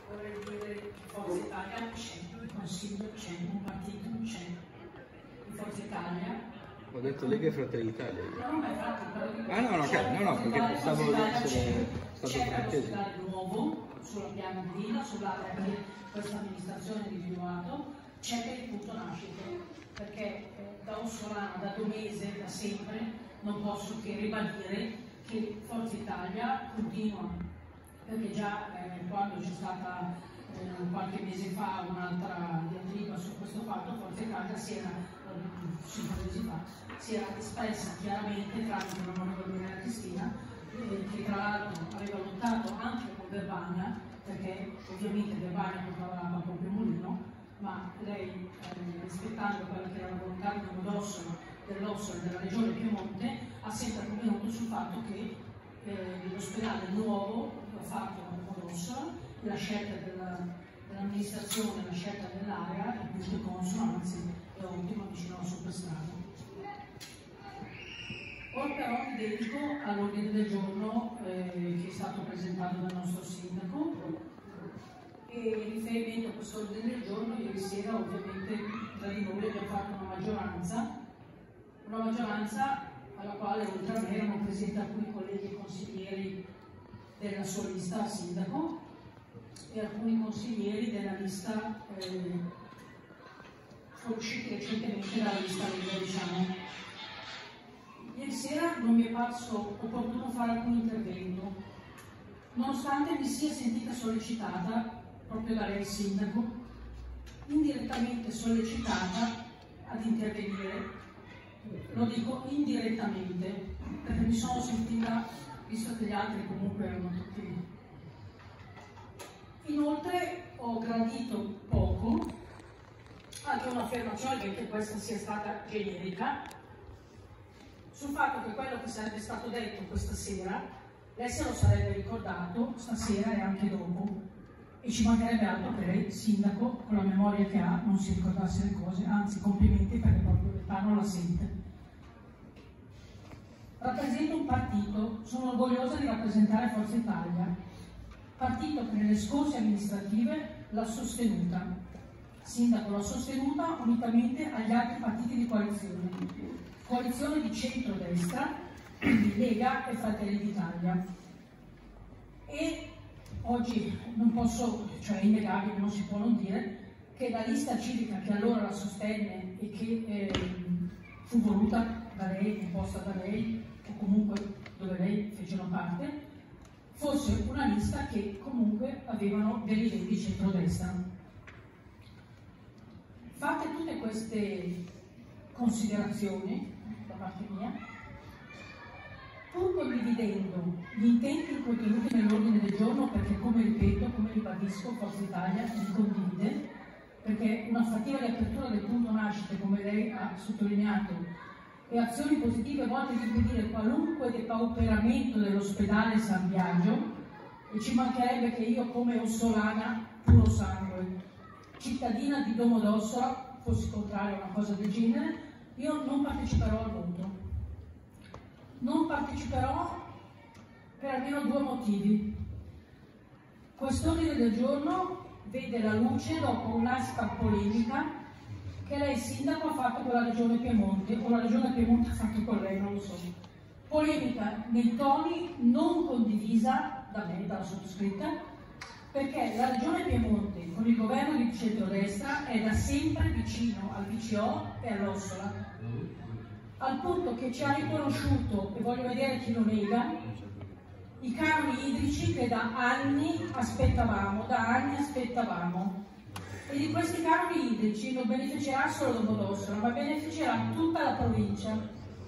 vorrei dire Forza Italia c'è, il Consiglio c'è, un partito c'è, di Forza Italia. Ho detto Lega e Fratelli d'Italia. No, ma infatti Ah no, perché pensavo di essere stato c'è frainteso. l'ospedale nuovo sulla piana di Villa, sull'area che questa amministrazione ha individuato, c'è per il punto nascita, perché da Ossolano, da Domese, da sempre, non posso che ribadire che Forza Italia continua, perché già quando c'è stata qualche mese fa un'altra diatriba su questo fatto, Forza Italia si era espressa chiaramente tramite l'onorevole Cristina, che tra l'altro aveva lottato anche con Verbania, perché ovviamente Verbania portava l'acqua proprio mulino, ma lei, rispettando quella che era la volontà dell'Ossola e della Regione Piemonte, ha sempre convenuto sul fatto che l'ospedale nuovo l'ha fatto con Ossola, la scelta dell'amministrazione, la scelta dell'area è più che consona, anzi è ottimo, vicino alla superstrada. Ora però mi dedico all'ordine del giorno che è stato presentato dal nostro sindaco, e in riferimento a questo ordine del giorno ieri sera ovviamente tra di noi abbiamo fatto una maggioranza alla quale oltre a me erano presenti alcuni colleghi e consiglieri della sua lista a sindaco e alcuni consiglieri della lista usciti recentemente dalla lista Lega, diciamo. Ieri sera non mi è parso opportuno fare alcun intervento, nonostante mi sia sentita sollecitata proprio da lei sindaco, indirettamente sollecitata ad intervenire. Lo dico indirettamente, perché mi sono sentita, visto che gli altri comunque erano tutti. Inoltre ho gradito poco anche un'affermazione, benché questa sia stata generica, sul fatto che quello che sarebbe stato detto questa sera, lei se lo sarebbe ricordato stasera e anche dopo. E ci mancherebbe altro che lei, sindaco, con la memoria che ha, non si ricordasse le cose, anzi complimenti perché proprio l'età non la sente. Rappresento un partito, sono orgogliosa di rappresentare Forza Italia, partito che nelle scorse amministrative l'ha sostenuta, sindaco l'ha sostenuta unitamente agli altri partiti di coalizione di centrodestra, quindi Lega e Fratelli d'Italia. E oggi non posso, cioè è innegabile, non si può non dire, che la lista civica che allora la sostenne e che fu voluta da lei, imposta da lei, o comunque dove lei fecero parte, fosse una lista che comunque avevano delle idee di centrodestra. Fatte tutte queste considerazioni da parte mia, pur condividendo gli intenti contenuti nell'ordine del giorno, perché come ripeto, come ribadisco, Forza Italia li condivide, perché una fattiva riapertura del punto nascite, come lei ha sottolineato, e azioni positive volte ad impedire qualunque depauperamento dell'ospedale San Biagio, e ci mancherebbe che io come ossolana, puro sangue, cittadina di Domodossola, fossi contraria a una cosa del genere, io non parteciperò al voto. Non parteciperò per almeno due motivi. Quest'ordine del giorno vede la luce dopo un'aspra polemica che lei sindaco ha fatto con la Regione Piemonte, o la Regione Piemonte ha fatto con lei, non lo so. Polemica nei toni non condivisa da me, dalla sottoscritta, perché la Regione Piemonte con il governo di centrodestra è da sempre vicino al VCO e all'Ossola, al punto che ci ha riconosciuto, e voglio vedere chi lo nega, i canoni idrici che da anni aspettavamo. E di questi canoni idrici non beneficerà solo Domodossola, ma beneficerà tutta la provincia.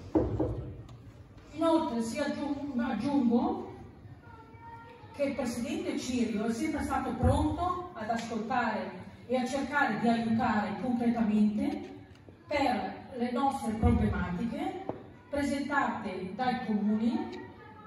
Inoltre aggiungo che il Presidente Cirio è sempre stato pronto ad ascoltare e a cercare di aiutare concretamente per le nostre problematiche presentate dai comuni,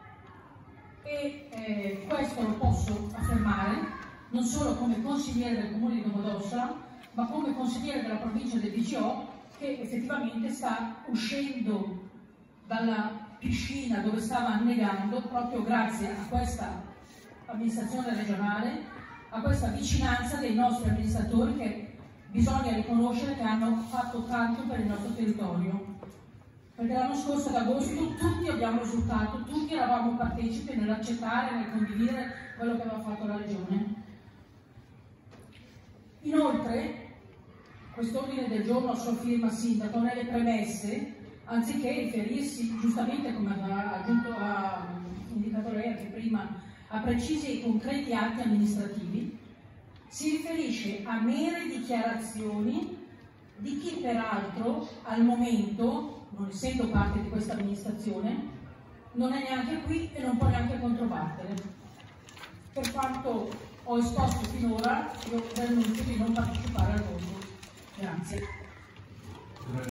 e questo lo posso affermare non solo come consigliere del comune di Domodossola, ma come consigliere della provincia del VCO, che effettivamente sta uscendo dalla piscina dove stava annegando proprio grazie a questa amministrazione regionale a questa vicinanza dei nostri amministratori che bisogna riconoscere che hanno fatto tanto per il nostro territorio. Perché l'anno scorso ad agosto tutti abbiamo esultato, tutti eravamo partecipi nell'accettare e nel condividere quello che aveva fatto la Regione. Inoltre, quest'ordine del giorno a sua firma sindaco nelle premesse, anziché riferirsi giustamente, come ha indicato lei anche prima, a precisi e concreti atti amministrativi, si riferisce a mere dichiarazioni di chi peraltro al momento, non essendo parte di questa amministrazione, non è neanche qui e non può neanche controbattere. Per quanto ho esposto finora, io annuncio di non partecipare al voto. Grazie.